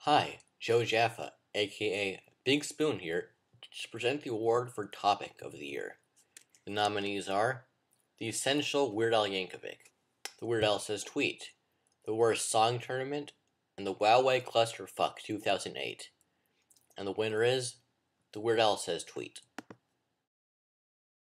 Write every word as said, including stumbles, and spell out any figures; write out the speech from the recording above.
Hi, Joe Jaffa, aka Big Spoon here, to present the award for Topic of the Year. The nominees are The Essential Weird Al Yankovic, The Weird Al Says Tweet, The Worst Song Tournament, and the Wowway Clusterfuck two thousand eight. And the winner is The Weird Al Says Tweet.